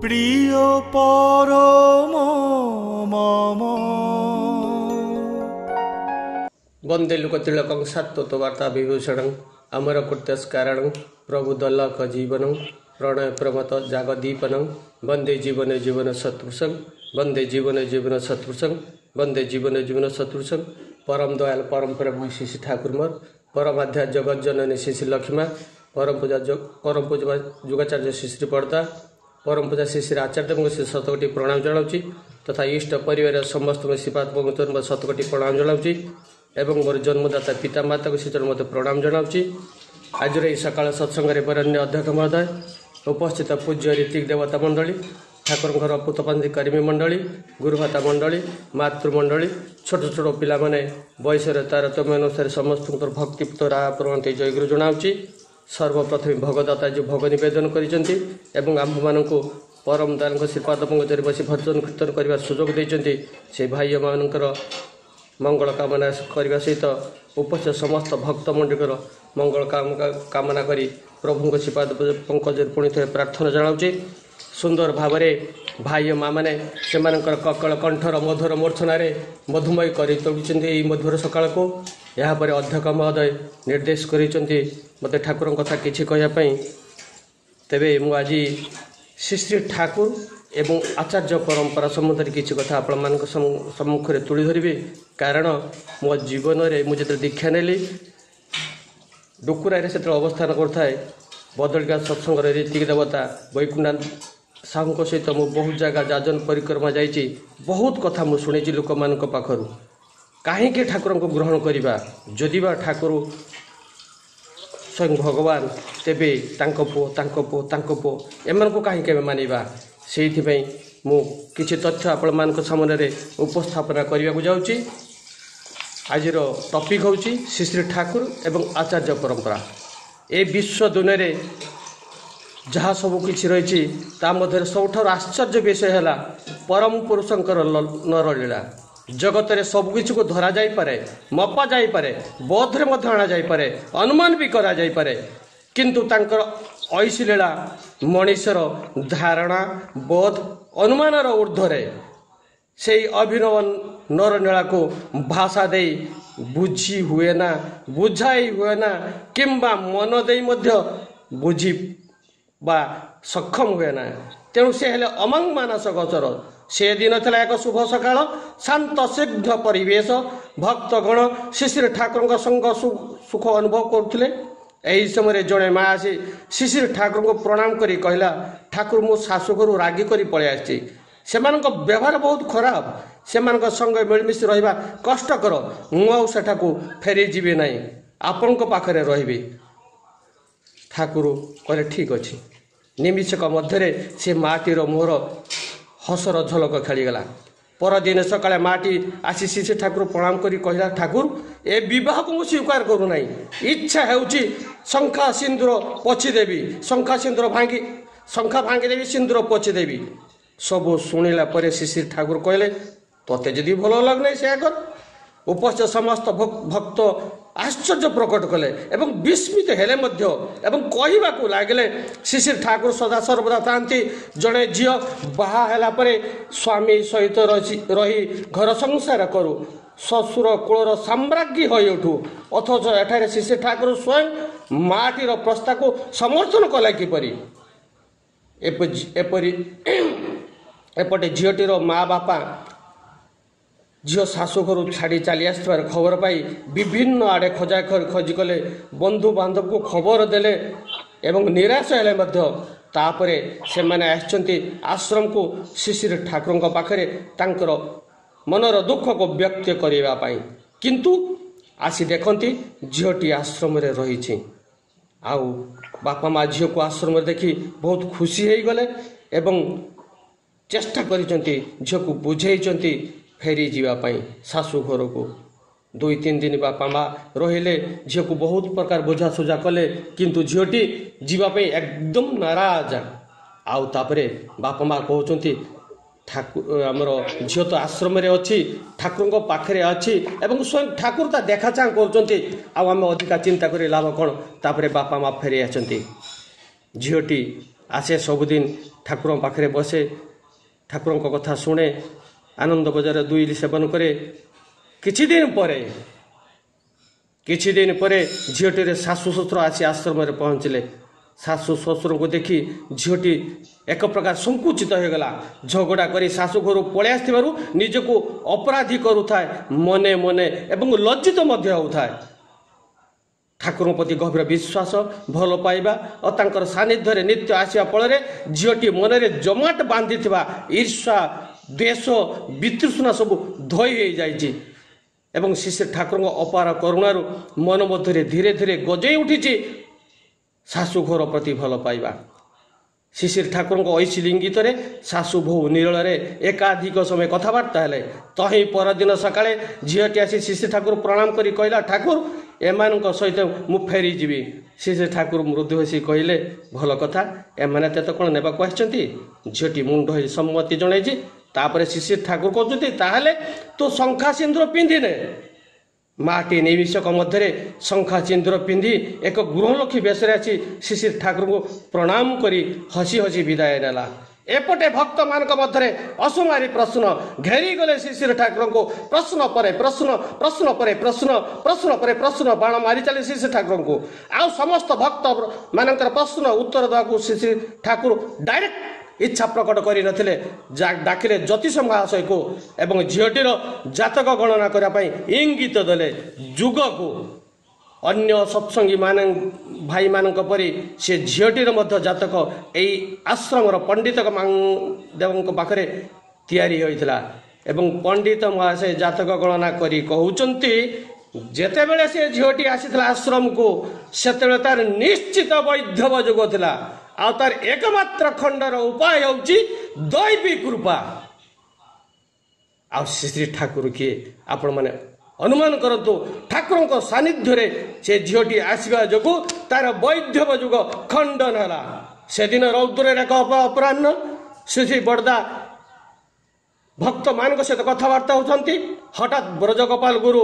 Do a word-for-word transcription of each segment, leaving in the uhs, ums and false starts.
প্রিয় পরম মম। वंदे लुकतिलकं सत्तवार्ता विभूषण अमर कुर्तस्कारण प्रभु दल्लक जीवन प्रणय प्रमत जागदीपन वंदे जीवन जीवन सत्पुरुषं वंदे जीवन जीवन सत्पुरुषं वंदे जीवन जीवन सत्पुरुषं परम दयाल परम प्रभु श्री ठाकुर मोर परमाध्या जगत जननी श्री श्री लक्ष्मा परम पूजा परम पूजा जुगाचार्य श्री श्री पड़ता परम पूजा श्री श्री आचार्य श्री शतकोटी प्रणाम जनाऊँगी तथा इष्ट परिवार समस्त श्रीपाद शतकोटी प्रणाम जनाऊँगी एवं मोर जन्मदाता पिता माता को श्रीचरण मत प्रणाम जनाऊँगी। आज सका सत्संग बरण्य अध्यक्ष महोदय उपस्थित पूज्य ऋतिक देवता मंडली ठाकुर पुतपांधी कर्मी मंडली गुरुभाता मंडली मातृमंडली छोट छोट पिला माने बयस तारतम्य अनुसार समस्त भक्तिपुत राह प्रवंती जय गुरु जनाऊँगी। सर्वप्रथम भगदाता जो भोग नवेदन कर आम मान परम दान श्रीपाद पंकज बस भजन कीर्तन करने सुजोग देते से भाई मानकर मंगल कामना करने सहित उपस्थित समस्त भक्त मंडलीर मंगल कामना करी प्रभु श्रीपाद पंकज पुणी थे प्रार्थना जनाऊँगी। सुंदर भाव भाई माँ मैंने से ककल कंठर मधुर मूर्छन मधुमय कर तोड़ी मधुर सकाल को यापर अध्यक्ष महोदय निर्देश कर मत ठाकुर कथा किसी कहवाई तेरे मुझे श्री श्री ठाकुर एवं आचार्य परंपरा संबंध में किसी कथा आपण मान सम्मुख में तुली धरबी कारण मो जीवन में मुझे दीक्षा नेली डुकुरा से अवस्थान करता बदलिका सत्संग ऋतिक देवता वैकुंठ साहू सहित मु बहुत जगह जाजन परिक्रमा जाइए बहुत कथा मु शुणी लोक मान पाखर कहीं ठाकुर को ग्रहण करवा जदि बा ठाकुर स्वयं भगवान तेबे तांको पो तांको पो तांको पो एमान को कहीं के मानिबा से मु किछि तथ्य आपण मान सामने उपस्थापना करने को जाऊँगी। आज टॉपिक हूँ श्री श्री ठाकुर एवं आचार्य परंपरा ए विश्व दुनिया रे जहाँ सब किछि रही मध्य सबुठार आश्चर्य विषय है परम पुरुषंकर नरलीला जगत रे सब किछि को धरा जाई पारे मपा जाई पारे बोध रे मध्य आना जाई पारे अनुमान भी करा जाई पारे किंतु तांकर ऐसी लीला मनीषर धारणा बोध अनुमानर ऊर्ध्वरे से अभिनव नरलीला को भाषा दे बुझी हुए ना बुझाई हुए ना किंबा मन दे मध्य बुझी बा सक्षम हुए ना तेणु से हेले अमंग मानस गोचर से दिन था एक शुभ सकाल शांत स्निग्ध परिवेश भक्तगण श्री श्री ठाकुर संग सुख अनुभव करते यही समय जड़े माँ आसी श्री श्री ठाकुर को प्रणाम करी कहला ठाकुर मो शाशुघर रागी करी पलि आसी से व्यवहार बहुत खराब से संग मिलमिशी रहा कष्टकर मुझा फेरी जीवी ना आपण पाखे रही ठाकुर कहले ठीक अच्छे निमिषक मध्य से माटीर मोहर हसर झलक खेलीगला परदिन सकाଳେ माटी आसी श्री ठाकुर प्रणाम करी कहला ठाकुर ए विवाह को स्वीकार करू ना इच्छा होउची शंखा सिंदूर पछी देवी शंखा सिंदूर भांगी शंखा भांगी देवी सिंदूर पछी देवी सब शुणिला पर श्री श्री ठाकुर कहले तोते जदि भल लगना से कर उपस्थित समस्त भक्त आश्चर्य प्रकट कले एवं विस्मित हेले मध्य एवं कहवा को लगे श्री श्री ठाकुर सदा सर्वदा थांती जड़े झी बाहा है स्वामी सहित रही घर संसार करू ससुर कूलर साम्राज्ञी हो उठू अथच एठारे श्री श्री ठाकुर स्वयं माटीर प्रस्ताव को समर्थन कला किपरि एपरि एपटे झीटीर माँ बापा झील शाशुघर छाड़ी चली आसबार खबर पाई विभिन्न आड़े खोजा खोजी कले बंधु बांधव को खबर देले एवं निराश हेले तापरे से माने आछंती आश्रम को श्री श्री ठाकुर पाखरे तांकर मनर दुख को व्यक्त करने पाई किंतु आसी देखती झीटी आश्रम रे रही आउ बापा माँ झील को आश्रम देखी बहुत खुशी हो गले एवं चेष्टा करिसेंती झील को बुझेइचंती फेरी जीवाई शाशु घर को दुई तीन दिन बापा माँ रहिले झील को बहुत प्रकार बुझा सुझा कले किंतु झीटी जीवाई एकदम नाराज आउ तापरे बापा माँ कहते ठाकुर आमर झील तो आश्रम रे अच्छी ठाकुर पाखे अच्छी एवं स्वयं ठाकुर ता देखा चाह कर अधिका चिंता कर लाभ कौन तापरे बापा माँ फेरी आछंती झीटी आसे सबुदिन ठाकुर पाखे बसे ठाकुर कथा शुणे आनंद बजार दुई सेवन करे किछि दिन परे किछि दिन परे झीटी शाशु शशुर आसी आश्रम में पहुँचले। शाशु शशुर को देखी झीटी एक प्रकार संकुचित हो गला। झगड़ा करी शाशु घर पलि आसथिबारु निजको अपराधी करुथाए मने मने एवं लज्जित मध्य होउथाए। ठाकुर प्रति गभीर विश्वास भल पाइबा और तांकर सानिध्य नित्य आसिया फल झीटी मनरे जमाट बांधी ईर्षा द्वेष वितृष्णा सब धोई हो जाइछि एवं श्री ठाकुर अपार करुणार मन मध्य धीरे धीरे गजई उठी शाशु घर प्रति भल पाइबा। श्री ठाकुर ऐशिल इंगित शाशु बहु निरल एकाधिक समय कथबार्ता हेले। तही परदिन सकाळे झीटी आसी श्री ठाकुर प्रणाम करी कहला ठाकुर एमान सहित मु फेरी जीवी। श्री ठाकुर मृदु हसी कहले भल कथा एमाने ते तो कौन नेबाकू आछंती। झीटी मुंड हो सम्मति जणाइछि। तापर श्री ठाकुर कहते ताहले तू शंखा सिंदूर पिंधिने। माटी निमिषक मध्य शंखा सिंदूर पिंधि एक गृहलक्ष्मी बेसरे आसी श्री ठाकुर को प्रणाम करी हसी हसी विदाय नेला। एपटे भक्त मान मध्य असुमारी प्रश्न घेरी गले श्री ठाकुर को प्रश्न पर प्रश्न प्रश्न पर प्रश्न प्रश्न पर प्रश्न बाण मारी चले श्री ठाकुर को। आउ समस्त भक्त मानकर प्रश्न उत्तर देवाक श्री ठाकुर डायरेक्ट इच्छा प्रकट कर नथिले। डाकिले ज्योतिष महाशय को एवं झीटीर जातक गणना करने इंगित देले। जुग को अन्य सत्संगी मान भाई मान परी से झीटीर मध्य जातक यही आश्रम पंडित देव पाखे तैयारी होइथिला एवं पंडित महाशय जातक गणना करी कहउचंती जेतेबेले से झीटी आसीथिला आश्रम को सेतेबेले तार निश्चित वैधव जुग थिला। आ तार एकमात्र खंडर उपाय होउची दैवी कृपा। आ श्री ठाकुर किए आपण माने अनुमान करतु ठाकुर को सानिध्य रे से झीटी आसीबा जोगु तार वैधव जुग खंडन हला। से दिन रौद्र एक अपराह्न श्री बड़दा भक्त मान सहित कथबार्ता होती। हठात ब्रजगोपाल गुरु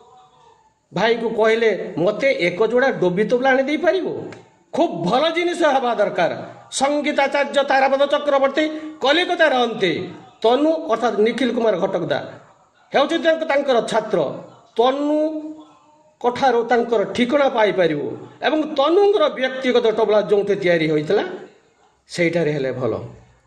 भाई को कहले मते एक जोड़ा डोबी तबला आनी दे पारिबो। खूब भल जिनिस हवा दरकार। संगीताचार्य तारापद चक्रवर्ती कलिकता रहते तनु अर्थात निखिल कुमार घटकदा हेउछि तांकर छात्र। तनु कठारो तांकर ठिकଣା पाई परिबो एवं तनुंगर व्यक्तिगत तबला जोंथे तयारी होइतला सेठारे हेले भल।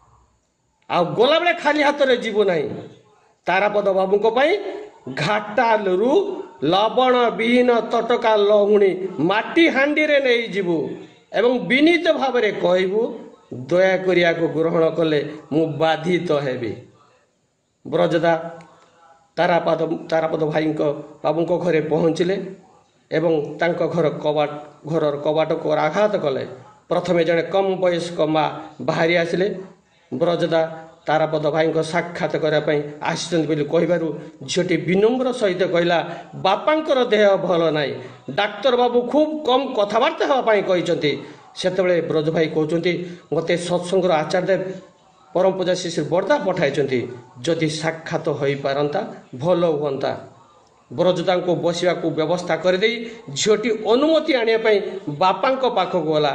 आ गोला बेले खाली हाथ रे जीवो नाही। तारापद बाबू को पई घाटालरू लवण विहीन तटका लहुणी माटी हांडी रे नहीं जीवु एवं विनीत भाव में कहबू दया करिया को ग्रहण कले मु बाधित हेबी। ब्रजदा तारापद तारापद भाई बाबू को घरे पहुँचले एवं तांको घर कबाट घर कबाट को आघात कले। प्रथमे जड़े कम वयस्क माँ बाहरी आसिले। ब्रजदा तारापद भाई को साक्षात करने कहबारू झीटी विनम्र सहित कहला बापांकर देह भल नाई। डाक्तर बाबू खूब कम कथबार्ता हाँपाई कहते। सेतबेले ब्रज भाई कहते मते सत्संगर आचार्य देव परम पूजा श्री श्री बड़दा पठाई जदि साक्षात हो पारंता भल हुंता। ब्रजदा को बसवा को व्यवस्था कर दे झीटी अनुमति आने बापा पाखक गला।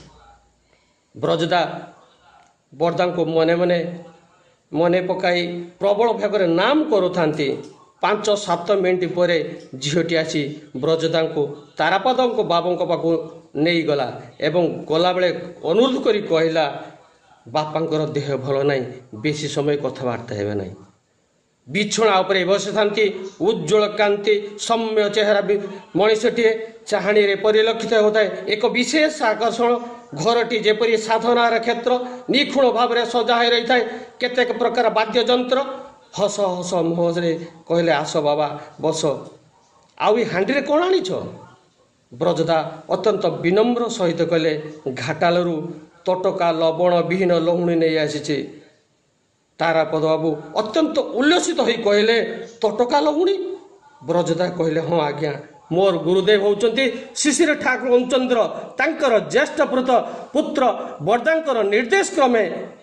ब्रजदा बड़दा को मने मने मने पकाई प्रबल भाग नाम करुथांती। पांच सात मिनिट पर झीटी आसी ब्रजदा को तारापद को बाबा पाखु नहीं गला एवं गला बेले अनुरोध करी कहला बापांकर देह भल नाई बेसी समय कथबार्ता हेबे नाई। बिछणा उपरे बसी थांती उज्जवल कांति सौम्य चेहरा मनीषटीए चाहाणी रे परिलक्षित होता है। एक विशेष आकर्षण घरटी जेपरी साधनार क्षेत्र निखुण भाव में सजा हो रही है। केतेक प्रकार वाद्य जंत्र हस हस मुहरे कहले आस बाबा बस आउ हांडी रे कौन आनीछ। ब्रजदा अत्यंत विनम्र सहित कहले घाटालरू तटका लवण विहीन लहुणी नहीं आसी। तारापद बाबू अत्यंत उल्लसित होई कहले तटका लहुणी। ब्रजदा कहले हाँ आज्ञा मोर गुरुदेव होउचंती शिशिर ठाकुर ओमचंद्र तांकर ज्येष्ठ पुत्र पुत्र बड़दांकर निर्देश क्रमे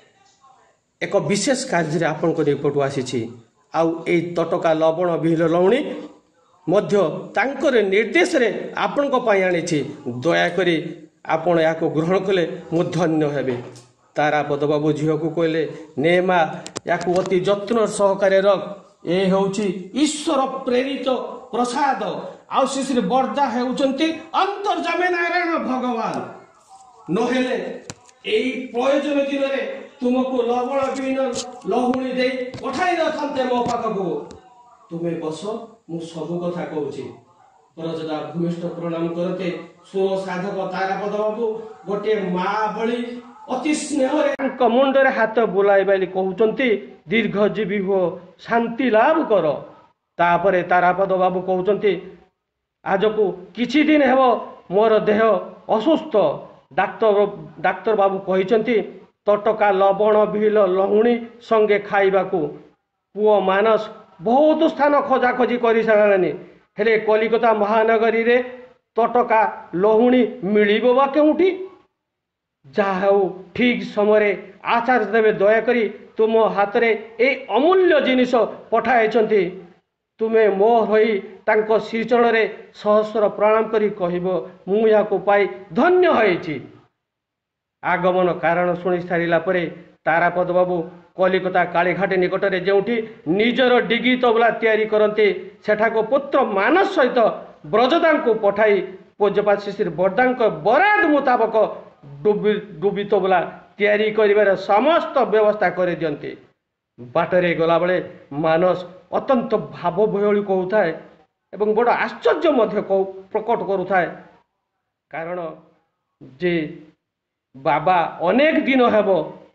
एक विशेष कार्य आपण को निकट आसी। आउ ए तटका लवण विहीन लहुणी मध्य तांकर निर्देश रे आपण को पाई आनी। दया करी आपण या ग्रहण कले मु धन्य हेबे। तारापद बाबू झील को कहले ने माँ या अति जत्न सहकारे रख ए होउची ईश्वर प्रेरित प्रसाद आउ श्री श्री बरदा हेउचंती अंतर्जामे नारायण भगवान नहेले एई प्रयोजन दिन में तुमको लवण विहीन लहुणी दे पठाई नथांते मो पाखको तुमे बस मु सब कथा कहूची परजदा भूमिष्ठ प्रणाम करते सो साधक तारापद बाबू गोटे माँ भली अति स्नेह मुंडरे हाथ बुलाई बाली कहउचंती दीर्घजीवी हो शांति लाभ कर तापरे तारापद बाबू कहउचंती आज को किछि दिन हेबो मोर देह असुस्थ डाक्टर डाक्टर बाबू कहिचंती तटका लवण विहीन लहुणी संगे खाइबाकू पुओ मानस बहुत स्थान खोजा खोजी कर सारे हेले कलिकता महानगरी रे तटका लहुणी मिलिबो बा केउठी जहा हो ठीक समय आचार्य देवे दयाकरी तुम हाथ रे ए अमूल्य जिनिस पठाइछंती तुमे मो होई तांको श्रीचरण रे सहस्र प्रणाम करी कहबो मु याको पाई धन्य होइछि। आगमन कारण शुणी सारिला परे तारापद बाबू कलिकता कालीघाट निकट में जोठी निजर डिगी तबला तैयारी करते सेठाको पुत्र मानस सहित ब्रजदा को पठाई पूज्यपाद श्री श्री बरदा बराद मुताबक डुबी डुबी तबला तैयारी करिवार समस्त व्यवस्था कर दियंते। बाटरे गला बेले मानस अत्यंत भाव भयली कहूए एवं बड़ आश्चर्य मध्य प्रकट करुए कारण जे बाबा अनेक दिन हेब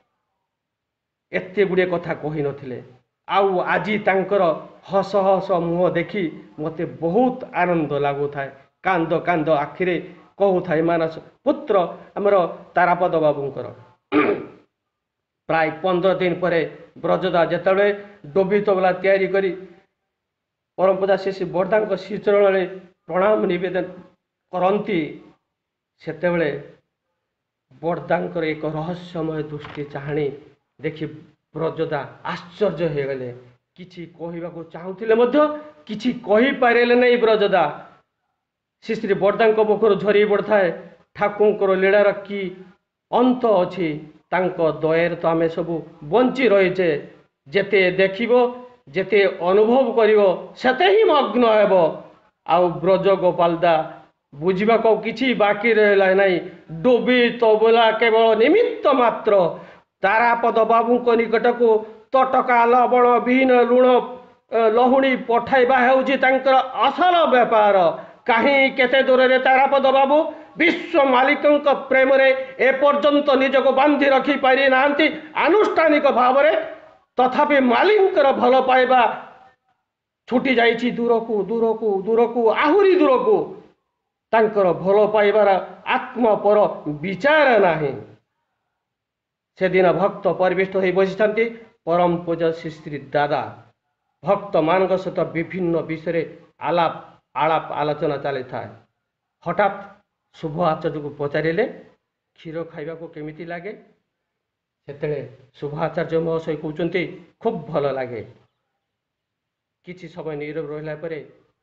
एते गुड़े कथा कही नथिले आउ आजी तांकर हस हस मुह देखी मते बहुत आनंद लागुଥାଏ कांद कांद आखिरे कहूଥାଏ मानस पुत्र आमर तारापद बाबूंकर प्राय पंद्रह दिन पर ब्रजदा जेतबे डोबी तबला तैयारी करी परमपूजा श्री श्री बरदा श्रीचरण में प्रणाम निवेदन करती सेतेबेले बरदांकर एक रहस्यमय दृष्टि चाहणी देखि ब्रजदा आश्चर्य हो गले किछि कहबाको चाहूथिले मध्य किछि कहि पारेले नै ब्रजदा श्री श्री बरदा मुखर झरी पड़ता ठाकुर लीलार कि अंत अच्छी तांको दयर तो आमे सब बंची रहीचे जेते देखिबो जेते अनुभव करिवो सेते ही मग्न हेबो आउ ब्रज गोपालदा बुझा को किसी बाकी रहा नहीं डोबी तबला केवल निमित्त मात्र तारापद बाबू निकट को तटका लवण विहीन लुण लहुणी पठाइबा हेउछि तांकर असल व्यापार कहीं केते दूर रे तारापद बाबू विश्व मालिक प्रेम रे एपर्यंत निजक बांधि रखी पारि नांती आनुष्ठानिक भाव में तथापि मालिकर भल पाइबा छुटी जाइछि दूर को दूर को दूर को आहुरी दूर को तांकर भल पाइबार आत्म पर विचार नाही। से दिन भक्त परिविष्ट हो बसी परम पूज्य श्री श्री दादा भक्त मान सहित विभिन्न विषय आलाप आलाप आलोचना चली था। हठात शुभ आचार्य को पचारे क्षीर खाइबा को केमिति लागे सेते शुभ आचार्य महाशय कहते खूब भल लगे। किछि समय नीरव रहिला परे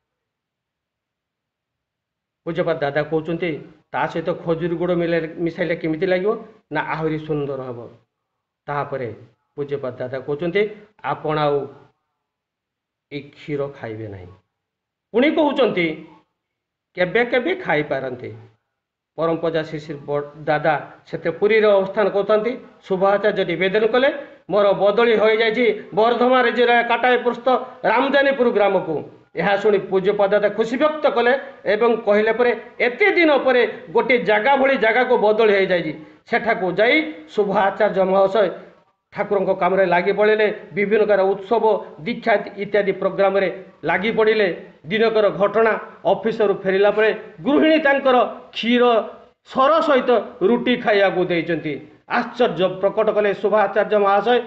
पूज्यपाद दादा कहते ता सहित खजूर गुड़ मिले मिसाइले केमिति लागिवो ना आहुरी सुंदर हम। तापरे पूज्यपाद दादा कहते आपण आउ ए क्षीर खाइबे नहीं पुणी कहते केबे केबे खाई पारंते। परम पूजा श्री श्री दादा से पुरी अवस्थान करते शुभाचार्य निवेदन कले मोर बदली हो जाइए बर्धमान जिला काटाई पृष्ठ रामजानीपुर ग्राम को। यह शुणी पूज्यपाद दादा खुशी व्यक्त कले एवं कहले परे एते दिन पर गोटे जगह भली जगह को बदली हो जाइए सेठाको जाई शुभ आचार्य महाशय ठाकुर काम लगी पड़े विभिन्न प्रकार उत्सव दीक्षा इत्यादि प्रोग्राम रे लगी पड़े। दिनकर घटना ऑफिसर फेरिला परे गृहिणी तांकर क्षीर सर सहित रुटी खाइया को देइचंती। आश्चर्य प्रकट कले शुभ आचार्य महाशय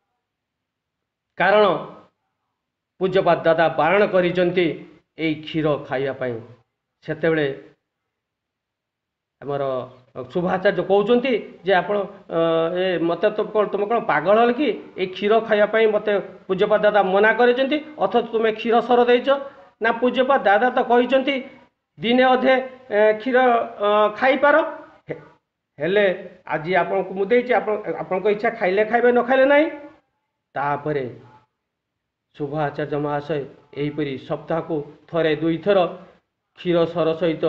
कारण पूज्यपाद दादा बारण करिचंती ए क्षीर खाइया पई। सेतेबेले हमर शुभाचार्य कहते जे आपण ए मत तो तुम कौन पागल हल कि ए क्षीर खाइबा मत पूज्यपाद दादा मना करते अथच तुम क्षीर सर देच ना पूज्यपाद दादा तो कहते दिने अधे क्षीर खाइपार हेले आज आपको मुझे आपण इच्छा खाइले खाइबे न खाइले नहीं तापरे शुभ आचार्य महाशय यहीपरी सप्ताह को थरे दुई थर क्षीर सर सहित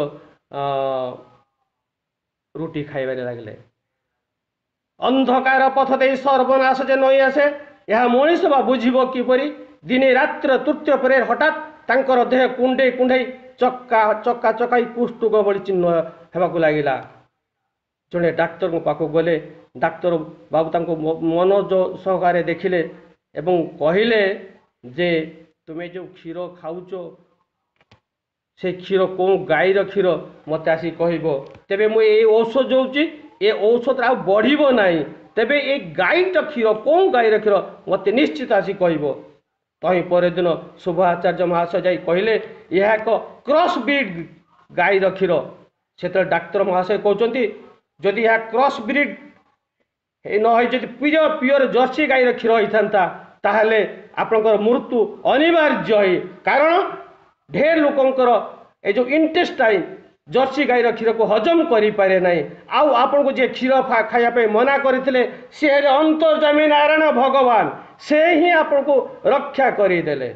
रुटी खाइबारे लगले अंधकार पथ दे सर्वनाश जे नई आसे यह मनीष बा बुझिब किपरि दिने रात्र तृतीय पर हठात तांकर देह कुंडे कुंडे चक्का चक्का चकाई कुष्ठुक बड़ी चिन्ह हेबाकु लागिला जड़े डाक्तर को पाखक गले डाक्तर बाबू तांको मनोज सहकारे देखिले एवं कहिले जे तुम्हें जो क्षीर खाऊच से क्षीर कौ गाईर क्षीर मत आसी कहब तेबे मु ए औषध जोची ए औषध आ बढ़िबो नाही तेबे ए गाईट क्षीर कौ गाईर क्षीर मत निश्चित आसी कहब तही पर दिन शुभ आचार्य महाशय जाई कहले यह एक क्रॉस ब्रीड गाईर क्षीर से डाक्तर महाशय कहते जदि यह क्रॉस ब्रीड न प्योर प्योर जर्सी गाईर क्षीर होता ताहले आपनकर मृत्यु अनिवार्य है कारण ढेर लोकंकर ए जो इंटेस्टाइन जर्सी गाईर क्षीर को हजम करि पारे नाही आउ आपन को जे क्षीर खाया पे मना करथिले से अंतर्जामी नारायण भगवान से ही आपन को रक्षा करि देले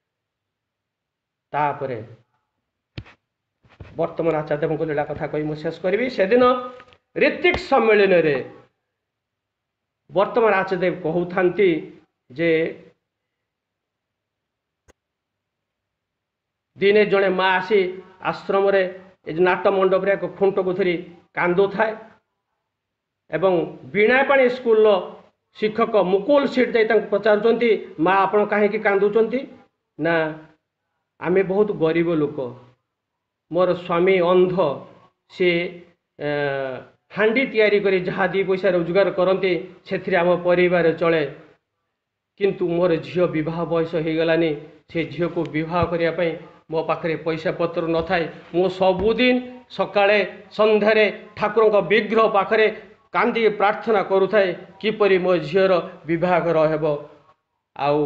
तापरे वर्तमान आचार्य देव को लीला कथा कहि मु शेष करबी से दिन ऋतिक सम्मेलन रे वर्तमान आचार्य देव कहउथांती जे दिने जड़े माँ आसी आश्रम रे नाट मंडप रे एक खुंट को धरी कांदु थाए एवं बीणापाणी स्कूल शिक्षक मुकुल सीट दे पचारुंती माँ आपण कहीं कांदुचंती ना आमे बहुत गरीब लोक मोर स्वामी अंध सी हांडी तैयारी करी जहाँ दी पैसा रोजगार करते से आम परिवार चले किंतु मोर झील विवाह बयस हो गलानी से झील को विवाह करने मो पाखे पैसा पत्र न थाए मु सबुदिन सकाळे संध्यारे ठाकुर विग्रह पाखरे कांदी प्रार्थना करुथाए किपरि मो झीर विवाहर हेब आउ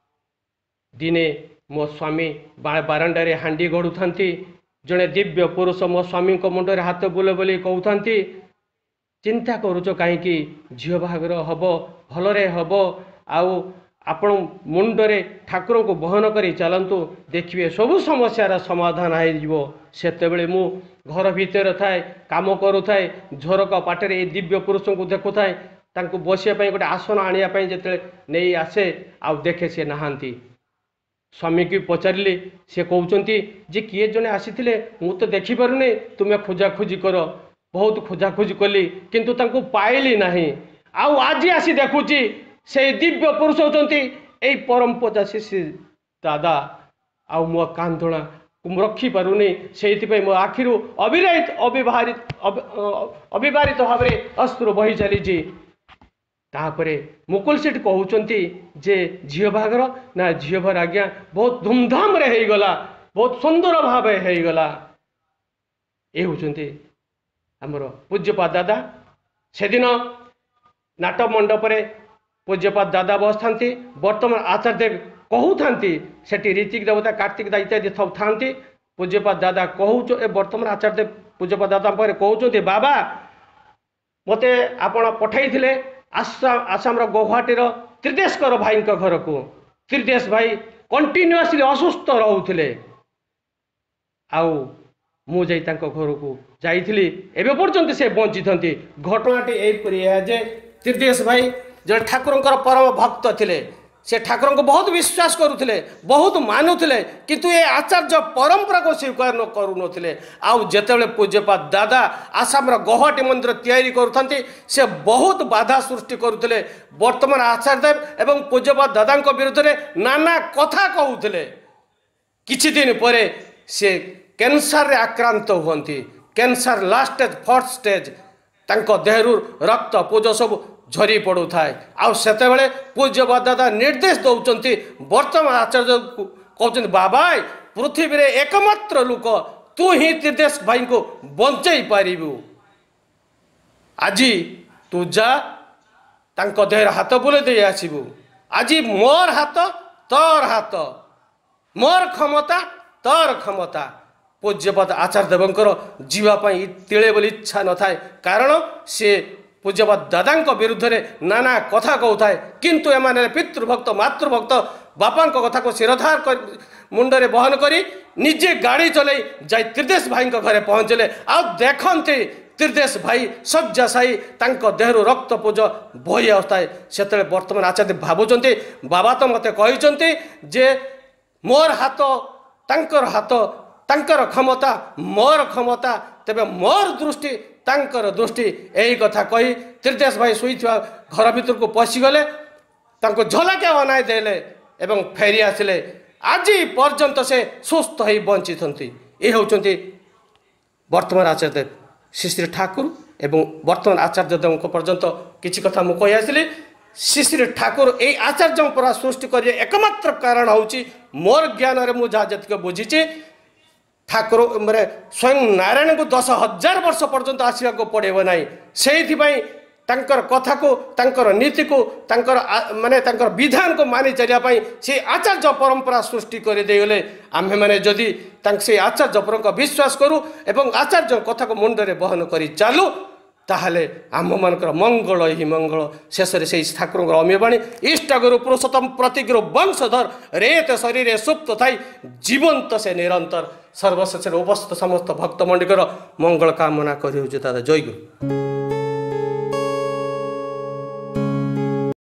दिने मो स्वामी बारंडारे हांडी गढ़ु थांती जड़े दिव्य पुरुष मो स्वामी मुंडरे हाथ बुले बोली कहउथांती चिंता करुच कहीं झील बाहागर हम भलरे हम आउ आपण मुंडरे ठाकुर को बहन करी चलतु देखिए सबु समस्यार समाधान हो सेतेबेले मु घर भीतर थाए काम करुथाए झरक पाटे दिव्य पुरुष को देखु थाए तांको बसिया गोटे आसन आनिया जिते नहीं आसे आ देखे सी नहांती स्वामी की पचारे सी कहते जे किए जड़े आसी मु तो देखिपारे तुम्हें खोजाखोजी कर बहुत खोजाखोजी कली किंतु तांको पाइली नहीं आउ आज आसी देखुची से दिव्य पुरुष होती यही परम पचासी श्री दादा आउ मो कांधणा रखी पारुनी से मो आखिरु अविरहित अविबाहित अविबारित भाव में अश्रु बही चली तापरे मुकुल सेठ कहते जे झील बाहागर ना झील भर आज्ञा बहुत धूमधाम रे हो गला बहुत सुंदर भाव हो गला ये होचंती आमर पूज्यपाद दादा सेदिन नाट मंडप रे पूज्यपाद दादा बसता वर्तमान आचार्य देव कहूथांती सेठी ऋतिक देवता कार्तिक दा इत्यादि सब था पूज्यपाद दादा कहूच वर्तमान आचार्य देव पूज्यपाद दादा पर कहते बाबा मते आपण पठाई आसाम आसाम गौहाटीर त्रिदेशकर भाई घर को त्रिदेश भाई कंटिन्यूअसली असुस्थ रोते आउ मु जाई तांको घर को जाइथिली एबे पर्यंत से बंची थंती घटनाटी एपरि जे त्रिदेश भाई जो ठाकुर परम भक्त थिले से ठाकुर को बहुत विश्वास करुले बहुत मानुले किंतु ये आचार्य परंपरा को स्वीकार न करुले आउ जेतेबेले पूज्यपाद दादा आसाम गौहाटी मंदिर तैयारी करुथांती से बहुत बाधा सृष्टि करुले वर्तमान आचार्य देव एवं पूज्यपाद दादा विरुद्ध में नाना कथा कहते किछि दिन परे से कैंसर रे आक्रांत हुंती cancer last stage fourth stage तांको देहरु रक्त पूज सब झरी पड़ू थाए आउ सेतेबेले पूज्यपाद दादा निर्देश दौरान वर्तमान आचार्य कहते बाबा पृथ्वी रे एकमात्र लोक तू ही त्रिदेश भाई को बंचई पारिबु आज तू जा तांको देहर हाथ बुले दे आसीबु आज मोर हाथ तोर हाथ मोर क्षमता तोर क्षमता पूज्यपाद आचार्य देवंकर जीवाई तिले बोली इच्छा न थाए कारण सी पूज्यपाद दादा विरुद्ध में नाना कथा कहूए किंतु एमाने पितृभक्त मातृभक्त बापा कथा को शिरधार कर मुंडरे बहन करी निजे गाड़ी चल जाई त्रिदेश भाई घरे पहुँचले आ देखते त्रिदेश भाई शଯ୍ୟାଶାୟୀ तांको देहरु रक्त पुज बही आसुए से बर्तमान आचार्य भावुंट बाबा तो मते कहते जे मोर हाथ तांकर हाथ तांकर क्षमता मोर क्षमता तेबे मोर दृष्टि तांकर दृष्टि यही कथा कही त्रिदेश भाई शुईथिबा घर भीतर को पशिगले तांको झलके अनाई देले एवं फेरी आसिले आज पर्यंत से सुस्थ हो बंची ये होउछंती वर्तमान आचार्य श्री श्री ठाकुर एवं वर्तमान आचार्य देव पर्यंत किसी कथा मुझे कही आसली श्री श्री ठाकुर यही आचार्य परा सृष्टि कर एकमात्र कारण हूँ मोर ज्ञान में मुझे जी बुझी ठाकुर माने स्वयं नारायण को दस हजार वर्ष पर्यंत आसवा को पड़ेब ना से तांकर कथा को तांकर नीति को तांकर माने तांकर विधान को मानि चलिया से आचार्य परंपरा सृष्टि कर देगले आम्हे माने जदि से आचार्य पर विश्वास करूँ एवं आचार्य कथा को मुंडरे बहन कर चालू ताहले आम मानकर मंगल ही मंगल शेष से ठाकुर अमीयवाणी इष्ट गुरु पुरुषोत्तम प्रतिगुरु वंशधर रेत शरीर सुप्त थाई जीवंत से निरंतर सर्वशेष उपस्थित समस्त भक्त मंडिकर मंगल कामना कर जय गुरु।